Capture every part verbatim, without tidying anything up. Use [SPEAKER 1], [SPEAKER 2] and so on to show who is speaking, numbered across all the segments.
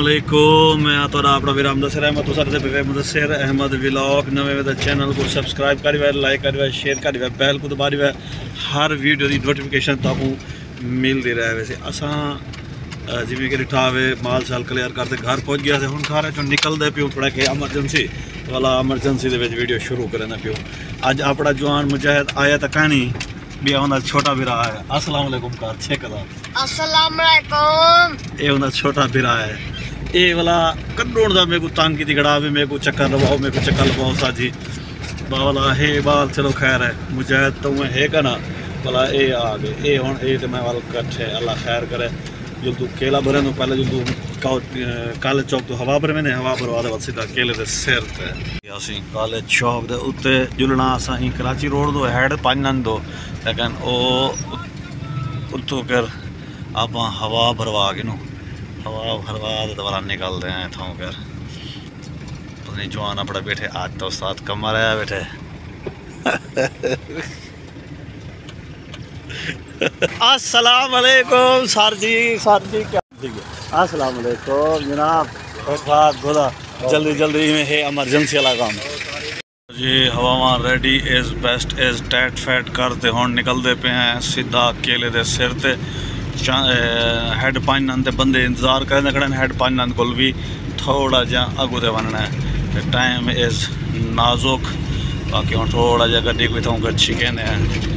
[SPEAKER 1] वालेकुम, मैं थोड़ा अपना विराम दसर अहमद तुसारे पे मुदस्सिर अहमद व्लॉग नवे में चैनल को सब्सक्राइब करिए, लाइक करिए, शेयर करिए, बैल को दबा दिए, हर वीडियो की नोटिफिकेशन ताकू मिलती रहे। वैसे असा जिमें कि डिठा वे माल शाल क्लियर करते घर पहुँच गया हूँ घर चो निकलते प्यो थोड़ा कि एमरजेंसी वाला एमरजेंसी विडियो शुरू करना प्यो। अज अपना जवान मुजाहिद आया तो कहनी भी उन्हें छोटा बिरा है। अस्सलाम वालेकुम कार छेकदा
[SPEAKER 2] अस्सलाम वालेकुम।
[SPEAKER 1] ये उन्हें छोटा बिरा है। ये वाला कड्डोण दा मेरे को तंग की गड़ा भी मेरे को चक्कर लवाओ मेरे को चक्कर लवाओ साजी बाला हे बाल चलो खैर है मुजाहिद तो मैं है का ना भला ये आ गए ये हूँ ये तो मैं वाल कट्ठे अल्लाह खैर करे। जो तू केला भरे तो पहले जो तू काले चौक तो हवा भर मैंने हवा भरवा दे सीधा केले के सिर ते असी काले चौक के उत्ते जुलना असा कराची रोड तो हैड पाँच नंद दो लेकिन वो उत्तों कर आप हवा भरवा के नो हवा भरवा दे दोबारा निकलते हैं इतों कर अपनी जवान अपना बैठे आज तो साथ कमर आया बैठे अस्सलाम वालेकुम सर जी सर जी क्या अस्सलाम वालेकुम जनाब खुदा जल्दी जल्दी में है एमरजेंसी वाला काम जी। हवा रेडी इज बेस्ट इज टैट फैट करते हुन निकलते पे हैं सीधा केले दे सिर ते हैड पाँच नंद बंदे इंतजार करने खड़े हैड पाँच नंद कोल भी थोड़ा जा अगू ते बनना है। टाइम इज नाजुक बाकी हम थोड़ा जा गड्डी कोई थोड़ा अच्छी कहने हैं।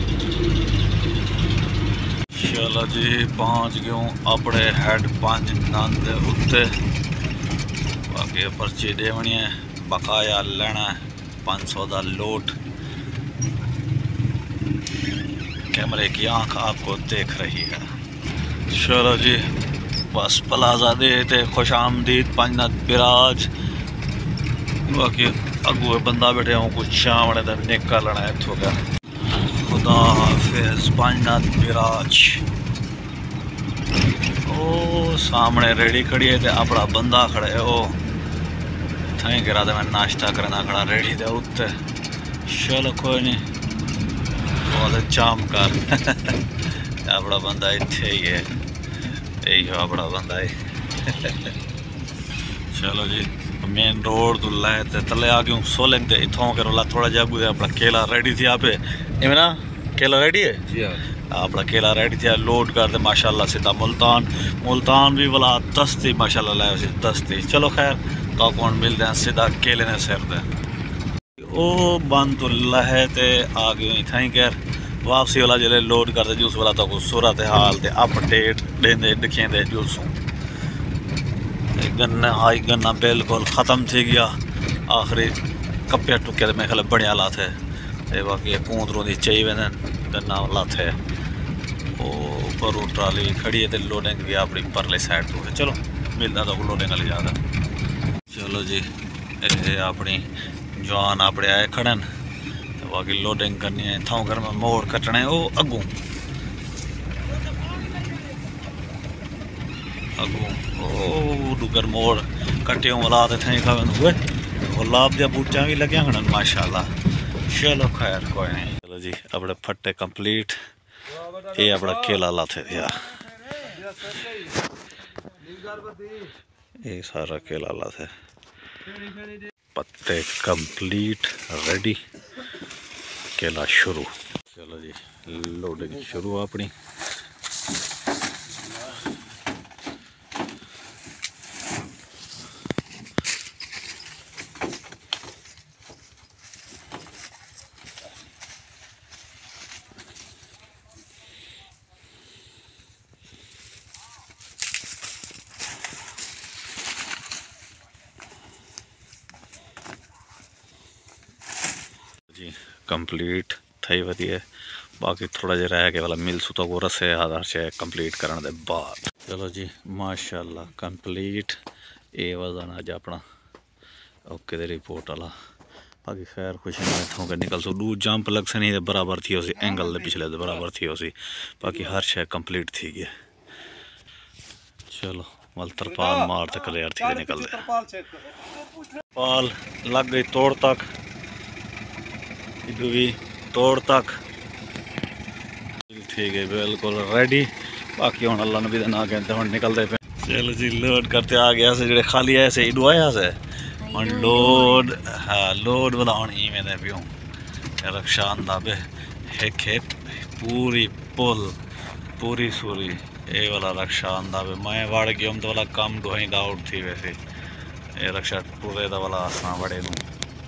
[SPEAKER 1] चलो जी पहुँच गए हूँ अपने हैड पाँच नंद उत्ते बाकी पर्ची देवनी है बकाया लेना है पाँच सौ का लोट। कैमरे की आंख आपको देख रही है। चलो जी बस प्लाजा दे ते खुश आमदीद पाँच नंद बिराज बाकी अगुए बंदा बैठे हूँ कुछ शाम तो निकलना है इतों का खुदा हाफिज पाँच नंद बिराज। ओ सामने रेडी खड़ी है तो अपना बंदा खड़ा है वो थी गिरा तो मैं नाश्ता करना खड़ा रेडी दे उत्ते। चलो कोई नहीं बहुत चाम कर अपना बंदा इत्थे ही है यही हो अपना बंदा है। चलो जी मेन रोड तो लै तले आ गए सोलिंग ते इतों कर थोड़ा जा अपना केला रेडी थी आप इवें ना केला रेडी है जी हाँ अपना केला रेडी थी लोड कर दे माशाल्लाह सीधा मुल्तान मुल्तान भी वाला दस्ती माशाल्लाह लाया सी दस्ती। चलो खैर तो कौन मिलते हैं सीधा केले ने सिर दे ओ बंद तो लहे ते आ गए इतना ही कर वापसी वाला जिले लोड करते जूस वाला तो सूरत हाल ते अपडेट देंदे दिखेंदे जूसों गन्ना हाई गन्ना बिल्कुल ख़त्म थी गया आखिरी कप्पे टुके तो मेरे ख्याल बड़े हालात है ते बाकी कूंदरों की चाई वे गन्ना लात है ऊपर ट्राली खड़ी है तो लोडिंग भी अपनी परले साइड तो है। चलो मिलता तो लोडिंग वाली ज़्यादा। चलो जी ये अपनी जवान अपने आए खड़न तो बाकी लोडिंग करनी है थां कर में मोड़ कटना है वो अगू अगू ओ डुगर मोड़ कट्टे वाला तो थे हुए गुलाब के बूटियां भी लगे खड़न माशाल्लाह। चलो खैर कोई नहीं। चलो जी अपने फट्टे कंप्लीट ये अपना केला लाते दिया ये सारा केला लाते पत्ते कंप्लीट रेडी केला शुरू। चलो जी लोडिंग शुरू अपनी जी कंप्लीट थी वधिया बाकी थोड़ा जहा रह गया वाला मिल सू तो रसे आधार से कंप्लीट करने के बाद। चलो जी माशाल्लाह कंप्लीट ये वजन अज अपना ओके दे रिपोर्ट वाला बाकी खैर कुछ नहीं इतों के निकल सो दू जंप लग से नहीं बराबर थी उसी एंगल दे पिछले बराबर थी उसी बाकी हर शय कंप्लीट थी गया। चलो मल तरपाल मार तक क्लियर थी निकल दे पाल लग गई तोड़ तक भी तोड़ तक ठीक है बिल्कुल रेडी बाकी हम अल्लाह नबी ना कहते हम निकलते पे चलो जी लोड करते आ गया से जेड़े खाली ऐसे ही डुआया से और लोड हाँ लोड वाला हूँ ही में पियो रक्षा आंदा पे हिक हिक पूरी पुल पूरी सूरी ये वाला रक्षा आंदा पे मैं वाड़ गया तो वाला कम डुआई आउट थी वैसे ये रक्षा पूरे दा वाला आसना बड़े नू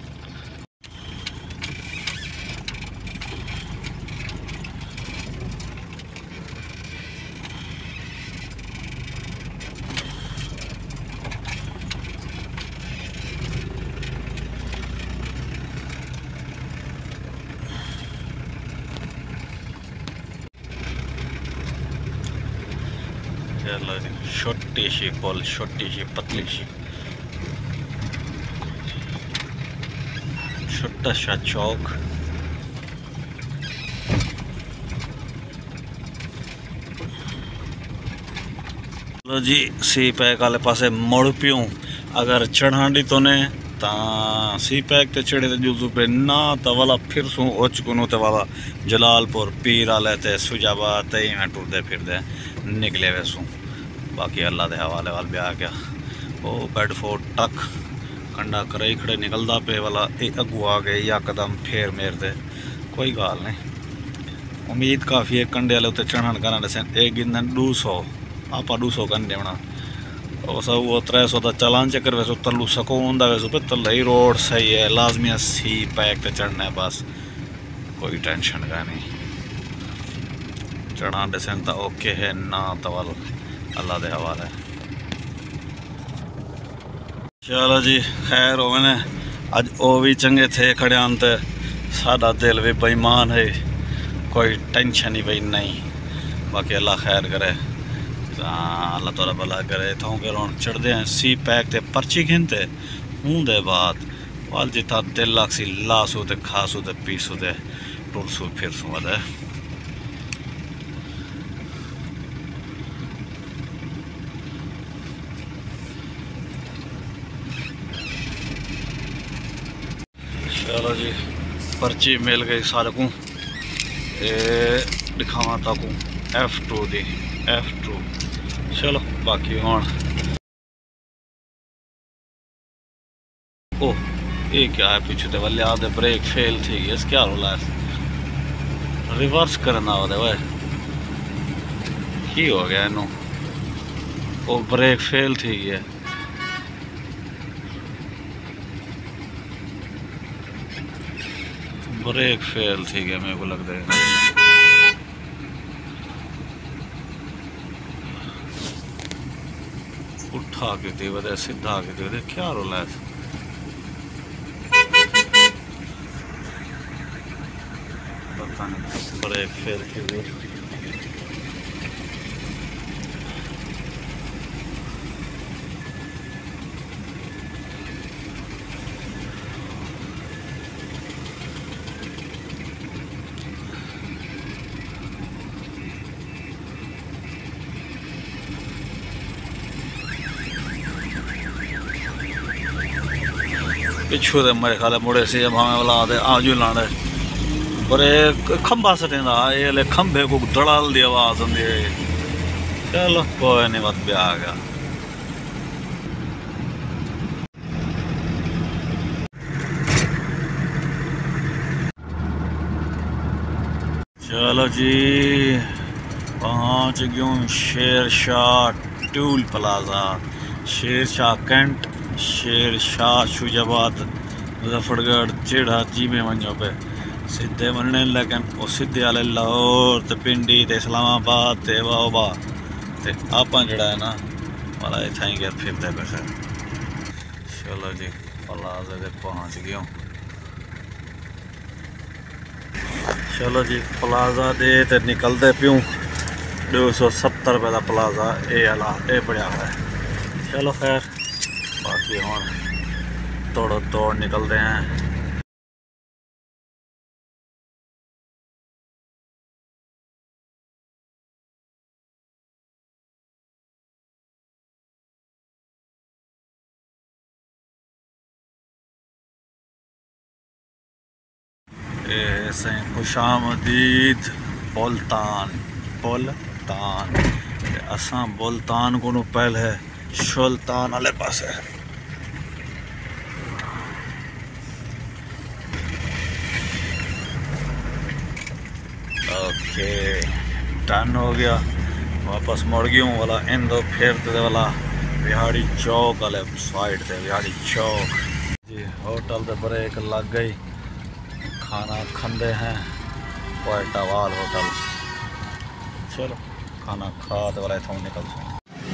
[SPEAKER 1] चलो जी छोटी सी पुल छोटी सी पतली सी छोटा सा चौक चलो जी सी पैक वाले पासे मुड़ पियूं अगर चढ़ांडी तो ने ता सी पैक ते चढ़े ते जुजू पे ना तो वाला फिर सू उच कुनू ते वाला जलालपुर पीर वाले ते सुजाबाद ते ही मैं टुरदे फिरदे निकले वैसू बाकी अल्लाह के हवाले वाल भी आ गया वो बेडफोर्ड तक कंडा करे ही खड़े निकलता पे वाला ये अगू आ गए यकदम फेर मेर दे कोई गाल नहीं उम्मीद काफ़ी है कंडे वाले उत्ते चढ़न करना दसन एक गिन दो सौ आपा दो सौ कंडे होना और सब वो त्रै सौ का चलान चक्कर वैसे तलू सको होंगे वैसे पे तल ही रोड सही है लाजमी सी पैक ते चढ़ना है बस कोई टेंशन का नहीं चढ़ा दसन तो ओके है ना तो वाल अल्लाह के हवाले चलो जी खैर हो मैंने अज वो भी चंगे थे खड़े आन तो साडा दिल भी बेईमान है कोई टेंशन ही भाई नहीं बाकी अल्लाह खैर करे अल्लाह तौला भला करे इतों के रोन चढ़ते हैं सी पैक ते पर्ची गिनते हूँ दे बाद वाल जिता दिल लासी लासू ते खासू ते पीसू ते टुरसू फिरसू वधे चलो जी पर्ची मिल गई सारे को दिखावा तक एफ टू दी एफ टू चलो बाकी हूँ ओ ये क्या है पीछे तो वाले आधे ब्रेक फेल थी इस क्या रोला है रिवर्स करना होता है की हो गया इनू वो ब्रेक फेल थी है ब्रेक फेल थी गया मेरे को लगता है उठा के दे वजह सीधा के दे क्या रोला है पता नहीं ब्रेक फेल थी गई पिछू दे मेरे ख्याल मुड़े से भावे वाला आदे आजू लाने ब्रेक खंबा सटेंदा ये खंबे को दड़ाल दी आवाज आंदी चलो कोई नहीं बात भी आ गया चलो जी पहुंच गयूं Sher Shah toll plaza Sher Shah cantt Sher Shah Shujabad Muzaffargarh जेड़ा जी में वनो पे सीधे बनने लेकिन वो सीधे वाले लाहौर ते पिंडी ते इस्लामाबाद ते वाहबा ते आपा जड़ा है ना वाला इतना ही गया फिरते पे चलो जी प्लाजा ते पहुंच गयो चलो जी प्लाजा दे ते निकलते प्यूं दो सौ सत्तर रुपये का प्लाजा ये आला ये बढ़िया है चलो खैर बाकी हम तोड़ो तोड़ निकलते हैं खुशामदीद पोल्तान पोल्तान असां मुल्तान को पहले सुल्तान वाले पास है। ओके डन हो गया। वापस मुड़ गया हूँ वाला इन दो फिर वाला बिहाड़ी चौक वाले साइड से बिहाड़ी चौक जी। होटल तो ब्रेक लग गई, खाना खाते हैं पोएटावाल होटल। चलो खाना खा तो वाला इथों निकल सो।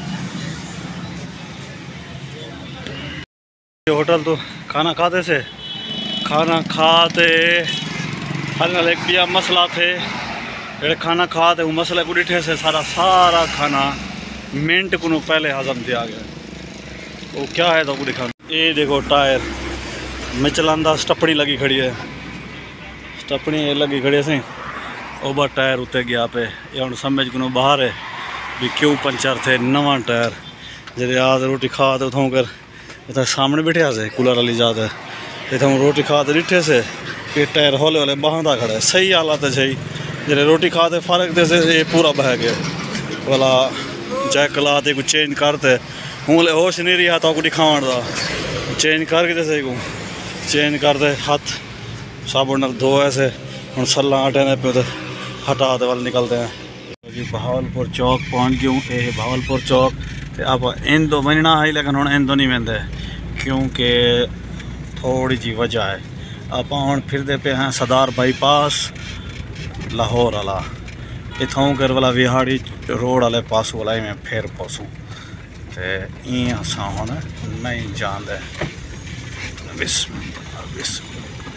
[SPEAKER 1] होटल तो खाना खाते से खाना खाते हल नाल एक बिया मसला थे जेड़े खाना खाते वो मसले को डिठे से सारा सारा खाना मिनट को पहले हजम दिया गया। वो क्या है तो को दिखा। ये देखो टायर में चलांदा स्टपनी लगी खड़ी है, स्टपनी लगी खड़ी से ओबा टायर उत्ते गया पे। ये हम समझ को बाहर है भी क्यों पंचर थे। नवा टायर जे आज रोटी खा तो उठो कर इतना सामने बैठे से कूलर वाली जात है इतना रोटी खा तो डिठे से कि टायर हौले हौले बहादा खड़ा है। सही हालत है सही जे रोटी खाते फर्क दे से ये पूरा बह गया वाला जैक लाते कुछ चेंज करते हूँ ले होश नहीं रहा तो कुछ खावन का चेंज करके दे सही को चेंज करते हाथ साबुन नाल धोए से हम सला आटे ने पे हटा दे वाल निकलते हैं जी। बहावलपुर चौक पहुँच गए हूँ। ये बहावलपुर चौक तो आप इन दो बनना है लेकिन हम इन दो नहीं बनते क्योंकि थोड़ी जी वजह है। आप हम फिरते पे हैं सरदार बाईपास लाहौर वाला इथों कर वाला विहाड़ी रोड वाले पास वाला ही मैं फिर पहुँचूँ तो इन असा हम नहीं जानते। बिस्मिल्लाह बिस्मिल्लाह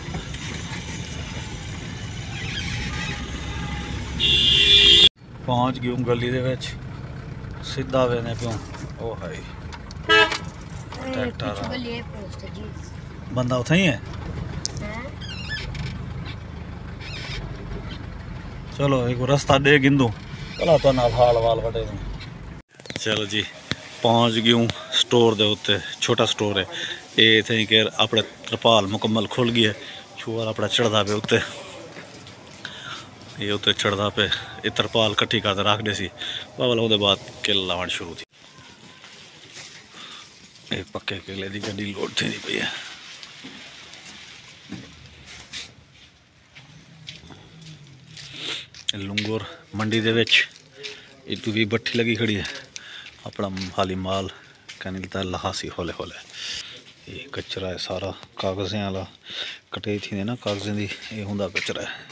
[SPEAKER 1] पहुँच गई हूँ गली दे विच सीधा वेने प्यों। ओ हाई ट्रैक्टर बंदा उथे ही है। चलो एक रास्ता दे गिंदू चलो तो नाल हाल वाल वटे दूँ। चलो जी पहुँच गई हूँ स्टोर दे उत्ते छोटा स्टोर है ये इतने के अपने तरपाल मुकम्मल खुल गई है। छुआ अपना चढ़दा पे उत्ते ये उत्ते चढ़दा पे ये तरपाल कट्ठी कर रख दे सी बाबा वो बाद किल लावन शुरू थी। ये पक्के केले की गड्डी लोड थी पई है। लुंगोर मंडी दे विच इतू भी भट्ठी लगी खड़ी है अपना हाली माल क्या निकलता है लहासी हौले हौले। ये कचरा है सारा कागज़ें वाला कटे थी ना कागज़ें दी ये हुंदा कचरा है।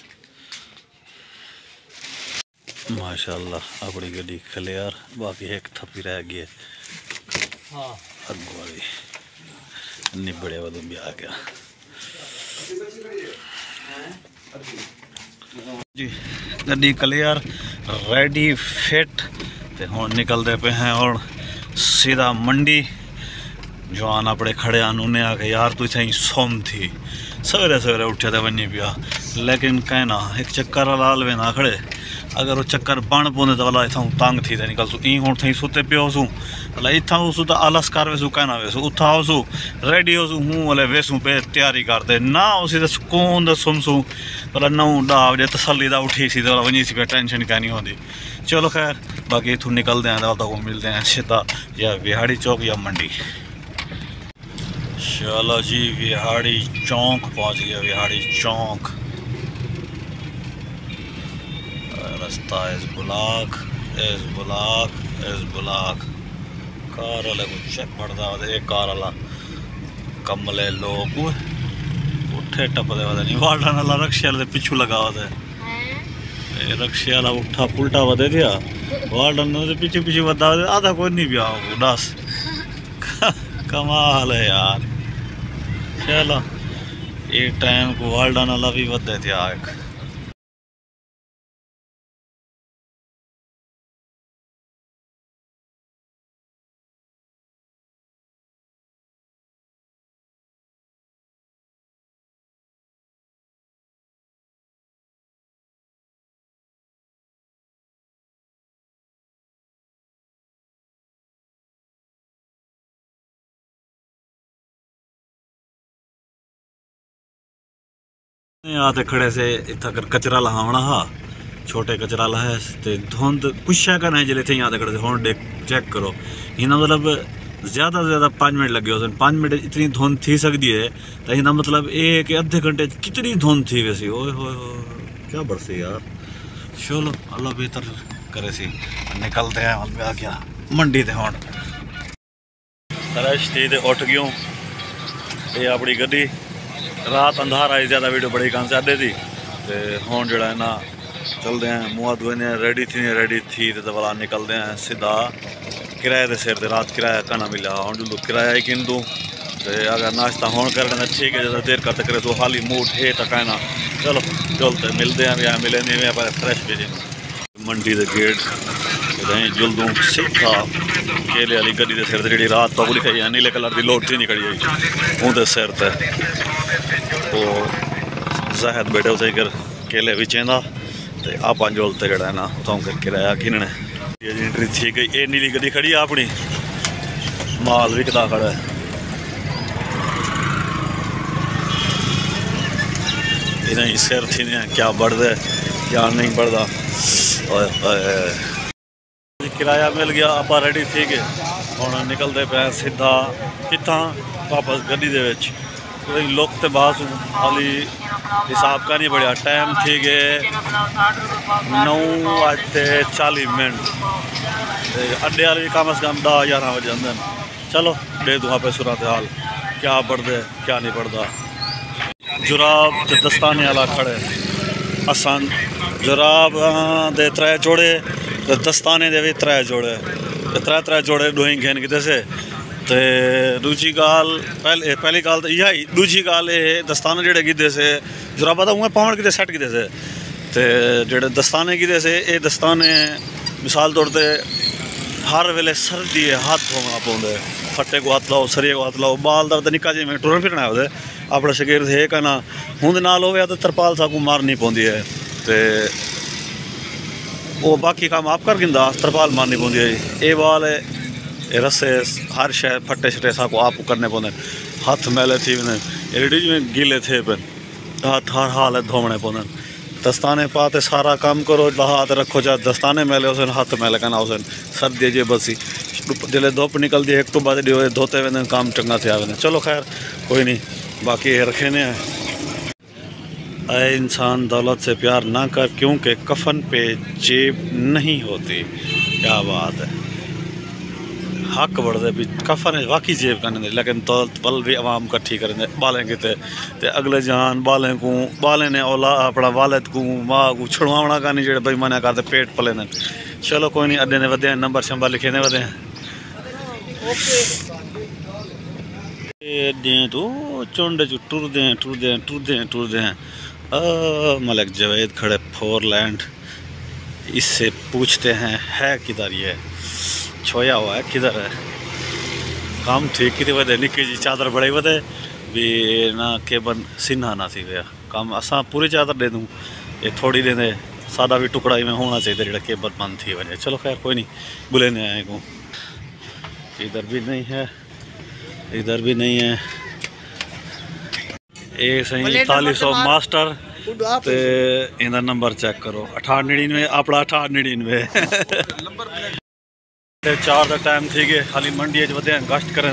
[SPEAKER 1] माशाअल्लाह अपनी गड्डी क्लियर बाकी एक थप्पी रह गई है। हाँ अगो वाली निबड़े वदू भी आ गया जी। गड्डी क्लियर रेडी फिट तो हम निकलते पे हैं और सीधा मंडी। जवान अपने खड़े उन्हें आके यार तू इतनी सोम थी सवेरे सवेरे उठे तो वनी पिया लेकिन कहना एक चक्कर लाल वे ना खड़े अगर वो चक्कर बन पौंदे तो वाला इतना तंग थी निकल सू ई हूँ थी सुते पियो सूँ भला इतना उसू तो आलस कर वेसू कहना वेसू उथा होसू रेडी होसू हूँ वाले वेसू पे तैयारी करते ना उसी तो सुकून तो सुमसू भला नौ डाव जे तसली दा उठी सी तो वनी सी पे टेंशन क्या नहीं होती। चलो खैर बाकी इतों निकलते हैं तो को मिलते हैं सीधा या बिहाड़ी चौक या मंडी। चलो जी बिहाड़ी चौक पहुँच गया। बिहाड़ी चौक रास्ता इस ब्लॉक इस ब्लॉक इस ब्लॉक कार वाले को चेक पड़ता है। एक कार वाला कमले लोग उठे टपदे वाले नहीं वाला नाला रक्शे वाले पिछू लगा होता है। रक्शे वाला उठा पुलटा वधे दिया वार्डन ने पीछे पीछे वधा आधा कोई नहीं पिया दस कमाल है यार। चलो ये टाइम को वार्डन वाला भी वधे थे एक आते खड़े से इतना कर कचरा लहावना हा छोटे कचराला है ते धुंध कुछ शैका नहीं जले थे यहाँ तक हुन देख चेक करो इना मतलब ज़्यादा से ज़्यादा पाँच मिनट लगे हो पाँच मिनट इतनी धुंध थी सकती है तो इना मतलब एक अद्धे घंटे कितनी धुंध थी वैसी ओए हो क्या बरसी यार। चलो अल्लाह बेहतर करे सी निकलते हैं मतलब आ गया मंडी थे हुन रश थी ते उठ गयूं ये अपनी गड्डी रात अंधार आई ज़्यादा वीडियो बड़ी कहाँ से अड्डे थी ते हुन जड़ा है ना चलते हैं मुँह धोने रेडी थी रेडी थी तो वाला निकलते हैं सीधा किराए के सिर रात किराया कहना मिला हूँ जो किराया ही किन दूँ तो अगर नाश्ता होने करना ठीक है ज़्यादा देर करते करे तो खाली मूड है तो कहना चलो चलते मिलते हैं यहाँ मिले नहीं मैं पर फ्रेश भी मंडी के गेट कहीं जुल दूँ सीधा केले वाली गड्डी के सिर जी रात तो लिखाई है नीले कलर की लोटी नहीं खड़ी हुई उनके सिर ते वो जहद बैठे उसे कर केले भी चेंदा तो आप जोलते जड़ा है ना उतों कर किराया किनने एंट्री थी गई ये नीली गड्डी खड़ी है अपनी माल विकदा खड़ा है इन्हें सिर थी क्या बढ़ता क्या नहीं बढ़ता किराया मिल गया आप रेडी थी गए हम निकलते पे सीधा कितना वापस गड्डी दे विच लोग तो बास खाली हिसाब का नहीं बढ़िया टाइम थी गए नौ बजते चालीस मिनट अड्डे वाले भी कम अज कम दस ग्यारह बजे आते हैं। चलो दे दूँ पे सूरत हाल क्या बढ़ते क्या नहीं बढ़ता जुराब तो दस्ताने वाला खड़े असान जुराब दे त्रै जोड़े तो दस्ताने दे भी त्रै जोड़े त्रै त्रै जोड़े डोई घेन किते से तो दूजी गाल पहले पहली गाल तो यही दूजी गाल ये दस्ताने जेड़े गिदे से जुराबा तो उमें पाउंड किते सेट किते से तो जेड़े दस्ताने गिदे से ये दस्ताने मिसाल तौर पर हर वेले सर्दी है हाथ धोना पौंदे फट्टे को हाथ लाओ सरिये को हाथ लाओ बाल दर्द निका जी में टुरन फिरना है अपने शकीर थे कहना हूँ नाल हो तो तरपाल सा को मारनी पौंदी है तो वो बाकी काम आप कर गिंदा तरपाल मारनी पौंदी है ये बाल ये रस्से हर शह फट्टे शटे सा को आप करने पौंदे हाथ मैले थी एडी में गीले थे पे हाथ हर हाल है धोने पौंदे दस्ताने पाते सारा काम करो हाथ रखो चाहे दस्ताने मैले उसे हाथ मैले कहना उसे सर्दी जे बसी जल्द धुप निकलती है एक तो बाद धोते वे काम चंगा थे वे चलो खैर कोई नहीं बाकी रखे ने ऐ इंसान दौलत से प्यार ना कर क्योंकि कफन पे जेब नहीं होती। क्या बात है हक बढ़ते भी कफन है वाकई जेब करने दे लेकिन दौलत बल भी आवाम कट्ठी करें बालें किते ते अगले जहान बालें को बालें ने औला अपना वालद को माँ को छुड़वावना का नहीं जो बेईमानियां करते पेट पले ने। चलो कोई नहीं अड्डे ने वधे नंबर शंबर लिखे ने वधे तो चुंड जो टुरदे हैं टुरदे हैं टुरदे हैं टुरदे हैं मलिक जवेद खड़े फोर लैंड इससे पूछते हैं है किधर ये छोया हुआ है किधर है काम ठीक कितने वधे निक्की जी चादर बड़े वधे भी ना केबन सिन्हा ना थी गया काम असा पूरी चादर दे दूँ ये थोड़ी दे दे सादा भी टुकड़ा ही में होना चाहिए जो केबन बंद थी वजह। चलो खैर कोई नहीं बुले नहीं आए को इधर भी नहीं है इधर भी नहीं है ये सही ताली सौ मास्टर ते इधर नंबर चेक करो अठारह निन्यानवे अपना अठारह निन्यानवे चार का टाइम थी गए खाली मंडी वे गश्त करें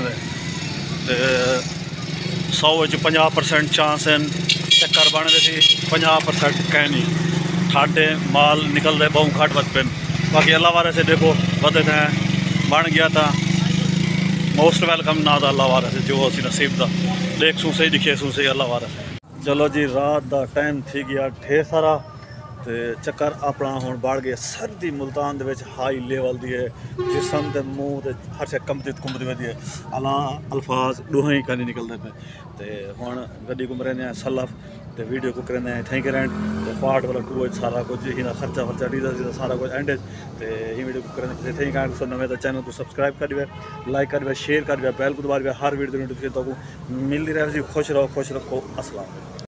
[SPEAKER 1] सौ पंजाह परसेंट चांस हैं चक्कर बनते सी पंजाह परसेंट कहीं नहीं ठाडे माल निकलते बहु घट बच पे बाकी अल्लाह वाले से देखो बदे थे बन गया था मोस्ट वेलकम ना था अल्लाह वाले से जो असी नसीब का देख सूं सही दिखे सूं सही अल्लाह वाले से। चलो जी रात का टाइम थी गया ढेर सारा तो चक्कर अपना हुण बढ़ गया सर्दी मुल्तान दे हाई लेवल दी है जिसम के मूँह तो हर शे कंबती कुंबती वधी है अला अल्फाज डूह ही कहीं निकलते पे तो हुण गड्डी घूम रहे सलफ तो वीडियो को करें थैंक यू रेंट तो पार्ट वाला टू सारा कुछ ही खर्चा खर्चा डीजल सारा कुछ एंड तो ये वीडियो को करें थैंक यू नवे तो चैनल को सब्सक्राइब कर दिया लाइक कर दिया शेयर कर दिया बेल को दबा दिया हर वीडियो नोटिफिकेशन तो मिलती रहे खुश रहो खुश रखो अस्सलाम।